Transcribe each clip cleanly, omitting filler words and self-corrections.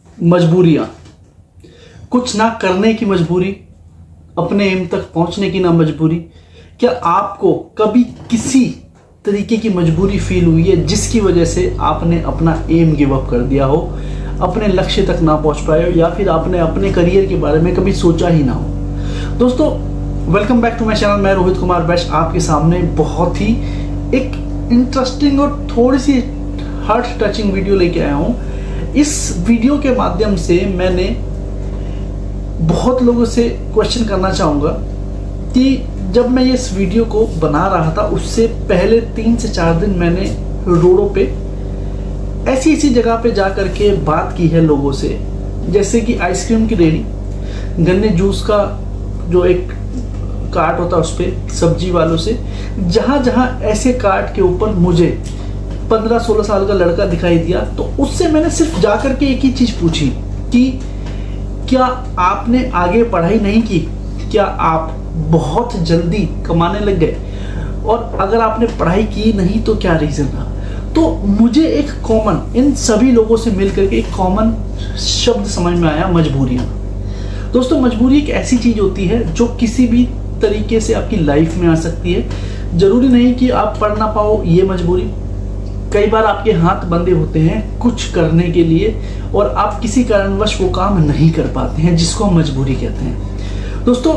मजबूरियां, कुछ ना करने की मजबूरी, अपने एम तक पहुंचने की ना मजबूरी। क्या आपको कभी किसी तरीके की मजबूरी फील हुई है जिसकी वजह से आपने अपना एम गिव अप कर दिया हो, अपने लक्ष्य तक ना पहुंच पाए हो, या फिर आपने अपने करियर के बारे में कभी सोचा ही ना हो? दोस्तों, welcome back to my channel. मैं रोहित कुमार वैश्य आपके सामने बहुत ही एक इंटरेस्टिंग और थोड़ी सी हार्ट टचिंग वीडियो लेके आया हूं। इस वीडियो के माध्यम से मैंने बहुत लोगों से क्वेश्चन करना चाहूँगा कि जब मैं इस वीडियो को बना रहा था उससे पहले 3 से 4 दिन मैंने रोडों पे ऐसी जगह पे जा करके बात की है लोगों से, जैसे कि आइसक्रीम की रेहड़ी, गन्ने जूस का जो एक कार्ट होता है उस पर, सब्जी वालों से, जहाँ जहाँ ऐसे कार्ट के ऊपर मुझे 15-16 साल का लड़का दिखाई दिया तो उससे मैंने सिर्फ जाकर के एक ही चीज़ पूछी कि क्या आपने आगे पढ़ाई नहीं की? क्या आप बहुत जल्दी कमाने लग गए? और अगर आपने पढ़ाई की नहीं तो क्या रीज़न था? तो मुझे एक कॉमन, इन सभी लोगों से मिलकर के एक कॉमन शब्द समझ में आया, मजबूरियाँ। दोस्तों, मजबूरी एक ऐसी चीज़ होती है जो किसी भी तरीके से आपकी लाइफ में आ सकती है। ज़रूरी नहीं कि आप पढ़ ना पाओ, ये मजबूरी। कई बार आपके हाथ बंधे होते हैं कुछ करने के लिए और आप किसी कारणवश वो काम नहीं कर पाते हैं, जिसको हम मजबूरी कहते हैं। दोस्तों,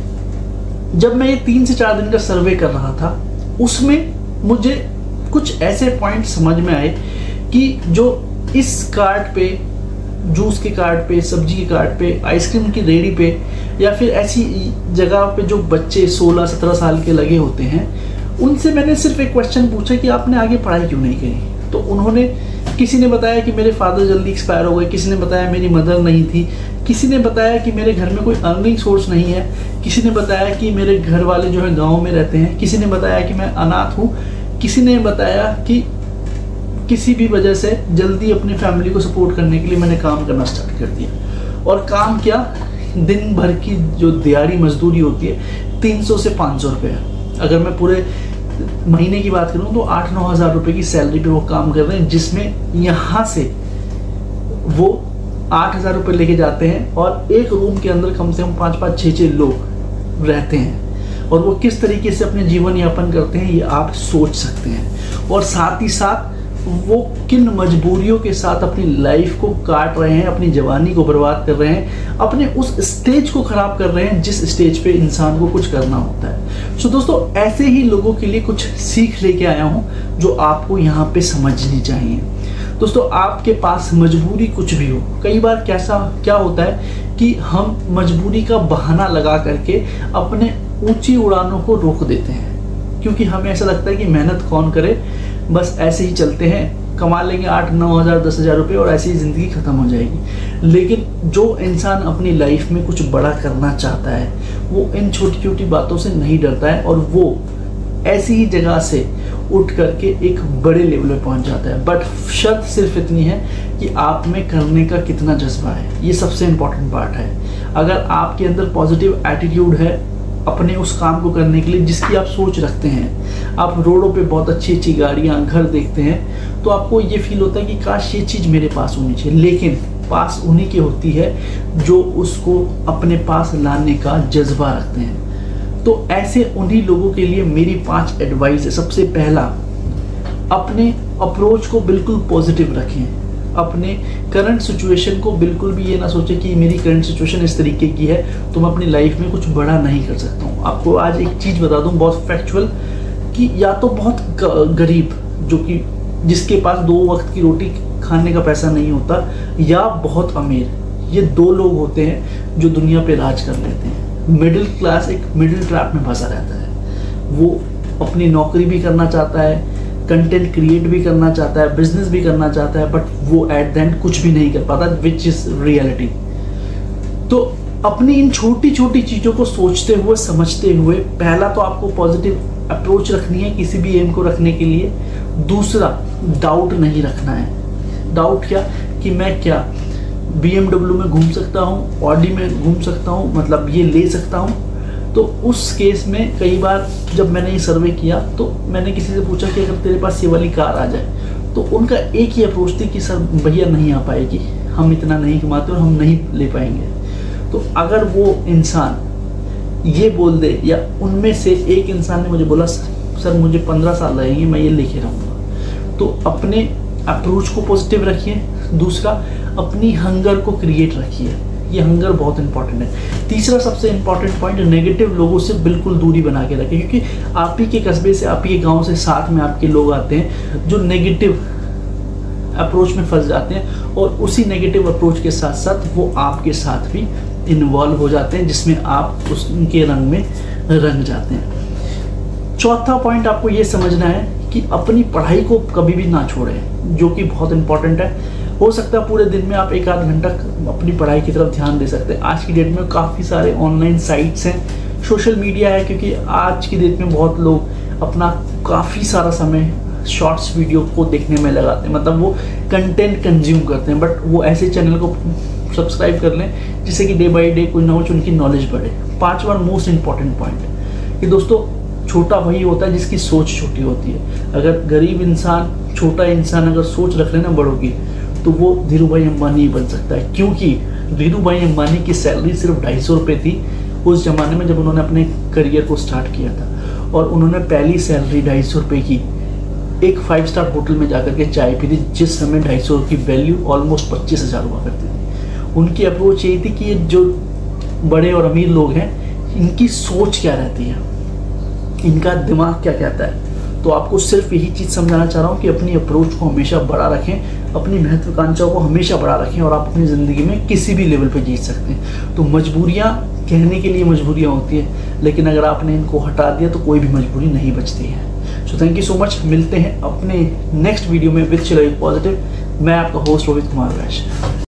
जब मैं ये 3 से 4 दिन का सर्वे कर रहा था उसमें मुझे कुछ ऐसे पॉइंट समझ में आए कि जो इस कार्ट पे, जूस के कार्ट पे, सब्जी के कार्ट पे, आइसक्रीम की रेहड़ी पे, या फिर ऐसी जगह पे जो बच्चे 16-17 साल के लगे होते हैं, उनसे मैंने सिर्फ एक क्वेश्चन पूछा कि आपने आगे पढ़ाई क्यों नहीं करी? तो उन्होंने, किसी ने बताया कि मेरे फादर जल्दी एक्सपायर हो गए, किसी ने बताया मेरी मदर नहीं थी, किसी ने बताया कि मेरे घर में कोई अर्निंग सोर्स नहीं है, किसी ने बताया कि मेरे घर वाले जो है गाँव में रहते हैं, किसी ने बताया कि मैं अनाथ हूँ, किसी ने बताया कि किसी भी वजह से जल्दी अपनी फैमिली को सपोर्ट करने के लिए मैंने काम करना स्टार्ट कर दिया। और काम क्या, दिन भर की जो दिहाड़ी मजदूरी होती है 300 से 500 रुपये। अगर मैं पूरे महीने की बात करूं तो 8-9 हज़ार रुपये की सैलरी पे वो काम कर रहे हैं, जिसमें यहाँ से वो 8 हज़ार रुपये लेके जाते हैं और एक रूम के अंदर कम से कम 5-5, 6-6 लोग रहते हैं। और वो किस तरीके से अपने जीवन यापन करते हैं ये आप सोच सकते हैं। और साथ ही साथ वो किन मजबूरियों के साथ अपनी लाइफ को काट रहे हैं, अपनी जवानी को बर्बाद कर रहे हैं, अपने उस स्टेज को खराब कर रहे हैं जिस स्टेज पे इंसान को कुछ करना होता है। सो दोस्तों, ऐसे ही लोगों के लिए कुछ सीख लेके आया हूं जो आपको यहाँ पे समझनी चाहिए। दोस्तों, आपके पास मजबूरी कुछ भी हो, कई बार क्या होता है कि हम मजबूरी का बहाना लगा करके अपने ऊंची उड़ानों को रोक देते हैं, क्योंकि हमें ऐसा लगता है कि मेहनत कौन करे, बस ऐसे ही चलते हैं, कमा लेंगे 8-9 हज़ार 10 हज़ार रुपये और ऐसी ही ज़िंदगी ख़त्म हो जाएगी। लेकिन जो इंसान अपनी लाइफ में कुछ बड़ा करना चाहता है वो इन छोटी छोटी बातों से नहीं डरता है और वो ऐसी ही जगह से उठ करके एक बड़े लेवल पे पहुंच जाता है। बट शर्त सिर्फ इतनी है कि आप में करने का कितना जज्बा है, ये सबसे इम्पॉर्टेंट पार्ट है। अगर आपके अंदर पॉजिटिव एटीट्यूड है अपने उस काम को करने के लिए जिसकी आप सोच रखते हैं, आप रोडों पे बहुत अच्छी अच्छी गाड़ियाँ, घर देखते हैं, तो आपको ये फील होता है कि काश ये चीज़ मेरे पास होनी चाहिए। लेकिन पास उन्हीं की होती है जो उसको अपने पास लाने का जज्बा रखते हैं। तो ऐसे उन्हीं लोगों के लिए मेरी 5 एडवाइस है। सबसे पहला, अपने अप्रोच को बिल्कुल पॉजिटिव रखें। अपने करंट सिचुएशन को बिल्कुल भी ये ना सोचें कि मेरी करंट सिचुएशन इस तरीके की है तो मैं अपनी लाइफ में कुछ बड़ा नहीं कर सकता हूँ। आपको आज एक चीज़ बता दूँ बहुत फैक्चुअल, कि या तो बहुत गरीब, जो कि जिसके पास 2 वक्त की रोटी खाने का पैसा नहीं होता, या बहुत अमीर, ये 2 लोग होते हैं जो दुनिया पे राज कर लेते हैं। मिडिल क्लास एक मिडिल ट्रैप में फंसा रहता है। वो अपनी नौकरी भी करना चाहता है, कंटेंट क्रिएट भी करना चाहता है, बिजनेस भी करना चाहता है, बट वो एट द एंड कुछ भी नहीं कर पाता, विच इज रियलिटी। तो अपनी इन छोटी छोटी चीज़ों को सोचते हुए, समझते हुए, पहला तो आपको पॉजिटिव अप्रोच रखनी है किसी भी एम को रखने के लिए। दूसरा, डाउट नहीं रखना है। डाउट क्या, कि मैं क्या BMW में घूम सकता हूँ, ऑडी में घूम सकता हूँ, मतलब ये ले सकता हूँ। तो उस केस में कई बार जब मैंने ये सर्वे किया तो मैंने किसी से पूछा कि अगर तेरे पास ये वाली कार आ जाए, तो उनका एक ही अप्रोच थी कि सर भैया नहीं आ पाएगी, हम इतना नहीं कमाते और हम नहीं ले पाएंगे। तो अगर वो इंसान ये बोल दे, या उनमें से एक इंसान ने मुझे बोला सर मुझे 15 साल लगेंगे, मैं ये लेके रहूँगा, तो अपने अप्रोच को पॉजिटिव रखिए। दूसरा, अपनी हंगर को क्रिएट रखिए, ये हंगर बहुत इंपॉर्टेंट है। तीसरा सबसे इंपॉर्टेंट पॉइंट, नेगेटिव लोगों से बिल्कुल दूरी बना के रखें, क्योंकि आप ही के कस्बे से, आप ही के गांव से साथ में आपके लोग आते हैं जो नेगेटिव अप्रोच में फंस जाते हैं, और उसी नेगेटिव अप्रोच के साथ साथ वो आपके साथ भी इन्वॉल्व हो जाते हैं, जिसमें आप उनके रंग में रंग जाते हैं। चौथा पॉइंट आपको ये समझना है कि अपनी पढ़ाई को कभी भी ना छोड़ें, जो कि बहुत इंपॉर्टेंट है। हो सकता है पूरे दिन में आप 1-8 घंटा अपनी पढ़ाई की तरफ ध्यान दे सकते हैं। आज की डेट में काफ़ी सारे ऑनलाइन साइट्स हैं, सोशल मीडिया है, क्योंकि आज की डेट में बहुत लोग अपना काफ़ी सारा समय शॉर्ट्स वीडियो को देखने में लगाते हैं, मतलब वो कंटेंट कंज्यूम करते हैं। बट वो ऐसे चैनल को सब्सक्राइब कर लें जिससे कि डे बाय डे कोई ना कुछ उनकी नॉलेज बढ़े। 5वां मोस्ट इंपॉर्टेंट पॉइंट कि दोस्तों, छोटा वही होता है जिसकी सोच छोटी होती है। अगर गरीब इंसान, छोटा इंसान अगर सोच रख लेना बड़ों की, तो वो धीरू भाई अंबानी बन सकता है। क्योंकि धीरू भाई अंबानी की सैलरी सिर्फ 250 रुपये थी उस जमाने में जब उन्होंने अपने करियर को स्टार्ट किया था, और उन्होंने पहली सैलरी 250 रुपये की एक 5 स्टार होटल में जाकर के चाय पी थी, जिस समय 250 की वैल्यू ऑलमोस्ट 25,000 हुआ करती थी। उनकी अप्रोच यही थी कि ये जो बड़े और अमीर लोग हैं, इनकी सोच क्या रहती है, इनका दिमाग क्या कहता है। तो आपको सिर्फ यही चीज़ समझाना चाह रहा हूँ कि अपनी अप्रोच को हमेशा बड़ा रखें, अपनी महत्वाकांक्षाओं को हमेशा बड़ा रखें, और आप अपनी ज़िंदगी में किसी भी लेवल पे जीत सकते हैं। तो मजबूरियाँ कहने के लिए मजबूरियाँ होती है, लेकिन अगर आपने इनको हटा दिया तो कोई भी मजबूरी नहीं बचती है। So thank you so much. मिलते हैं अपने नेक्स्ट वीडियो में विद चिल पॉजिटिव। मैं आपका होस्ट रोहित कुमार वैश्य।